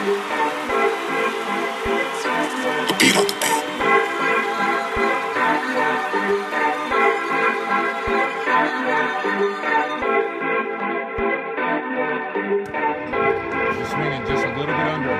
Beat on the beat. Just swinging just a little bit under.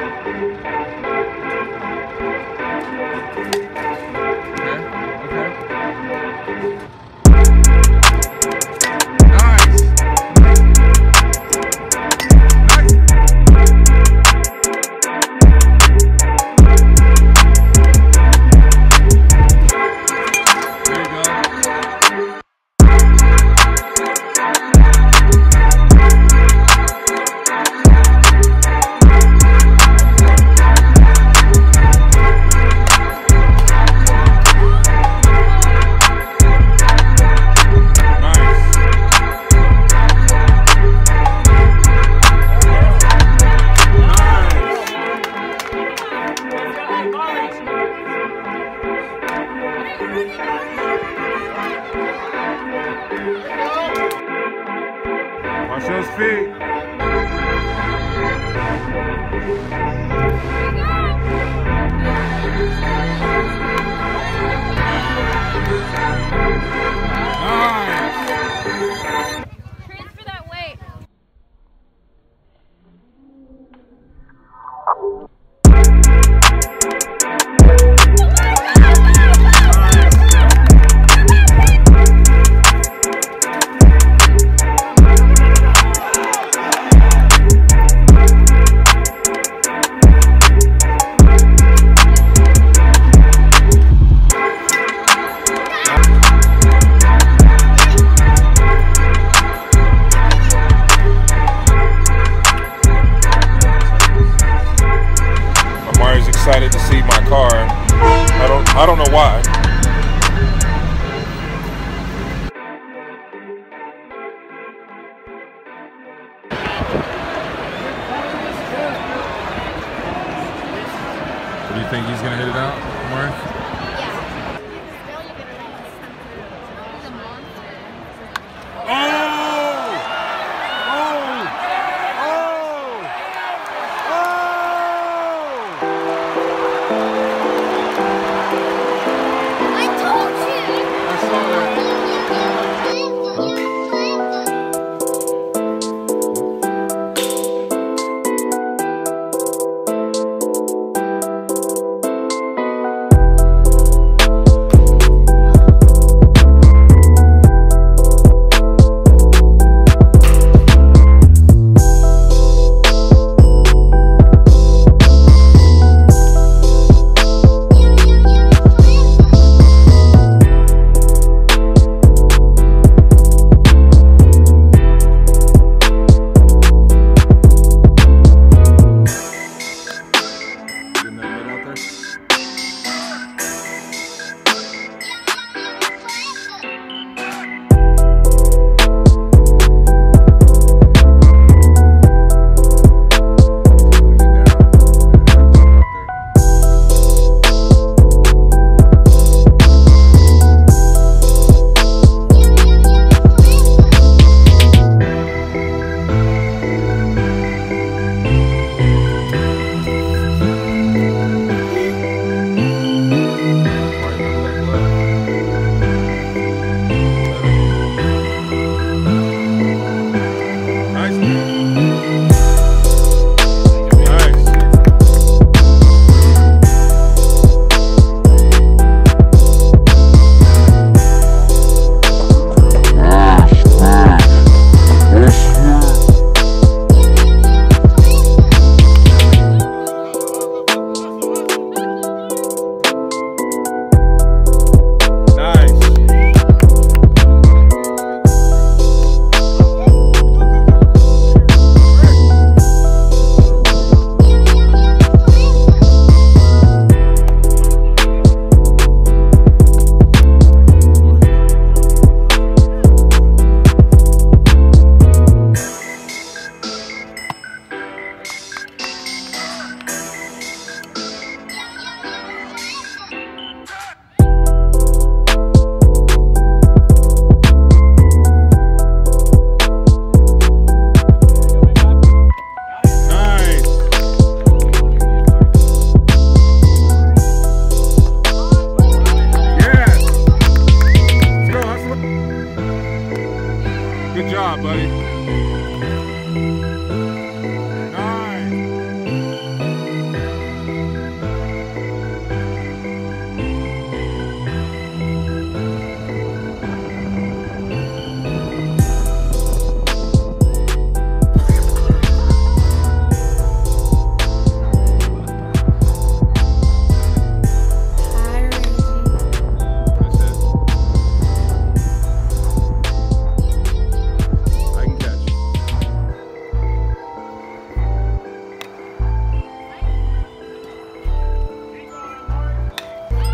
Watch those feet. Transfer that weight. Amari's excited to see my car. I don't know why. Do you think he's gonna hit it out, Amari?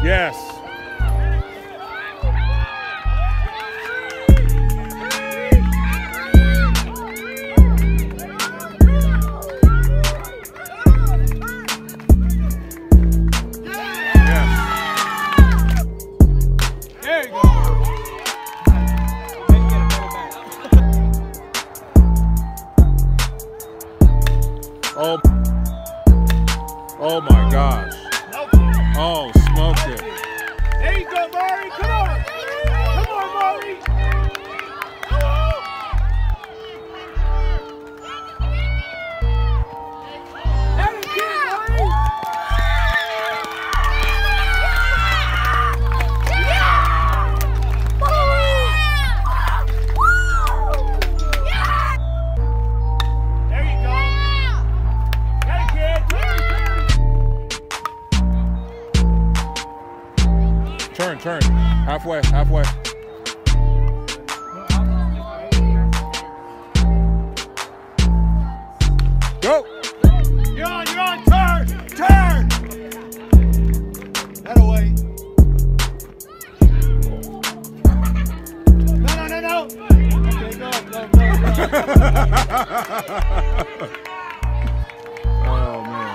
Yes. Oh my gosh. Oh, smoked it. There you go, Amari. Come on. Come on, Amari. Come on. There you go, Amari. There you go. Got it, kid. Turn. Halfway. Go. You're on. Turn. That away. No. Okay, go. Oh man.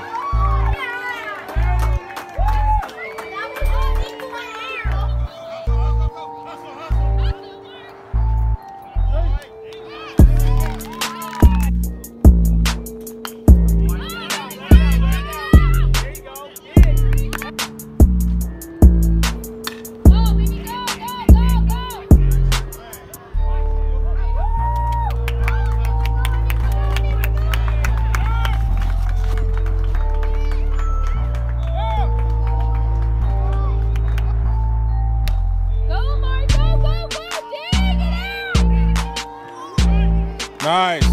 Nice.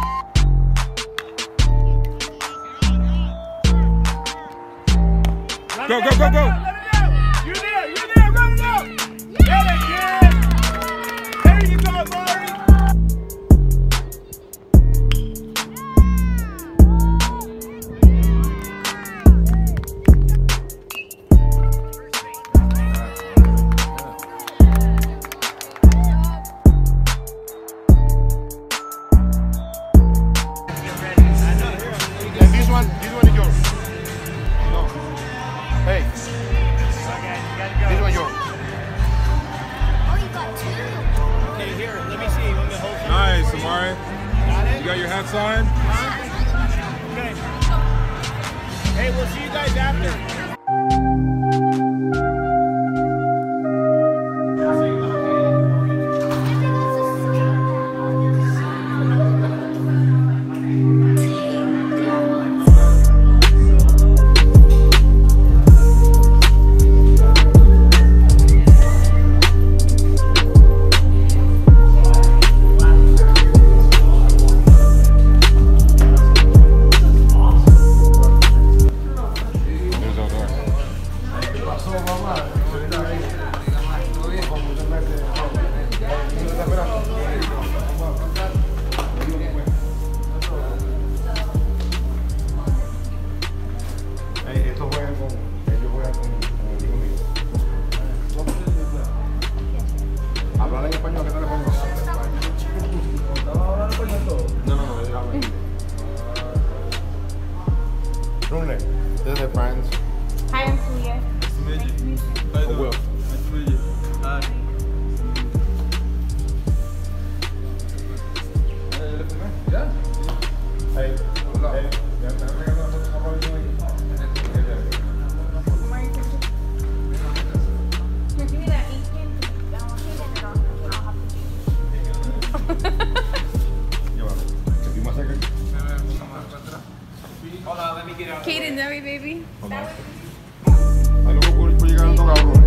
Go. You're there. Run it out. Get it, kid. There you go, Amari. And this one is yours. No. Hey. This one yours. Okay, here, let me see. You want me to hold you? Nice, Amari. Got it? You got your hat signed? Okay. Hey, we'll see you guys after. This is their friends. Hi, I'm Celia. Oh, Will. Give me that ink pen. Hold on, let me get out. Kaden, that way, baby. Ahí lo que ocurre fue llegando, cabrón.